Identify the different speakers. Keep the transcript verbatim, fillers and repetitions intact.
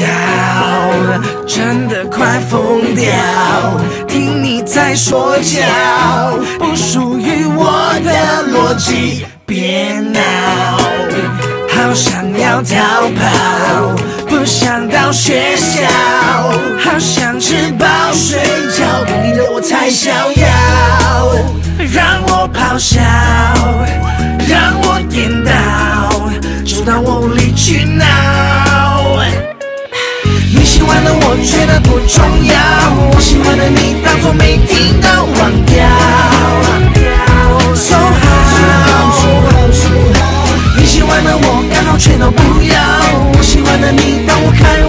Speaker 1: 笑，真的快疯掉。听你在说教，不属于我的逻辑，别闹。好想要逃跑，不想到学校，好想吃饱睡觉，跟你的我才逍遥。让我咆哮，让我颠倒，直到我无理取闹。你喜欢的我觉得不重要，我喜欢的你当作没听到，忘掉。So how， 你喜欢的我刚好全都不要，我喜欢的你当我看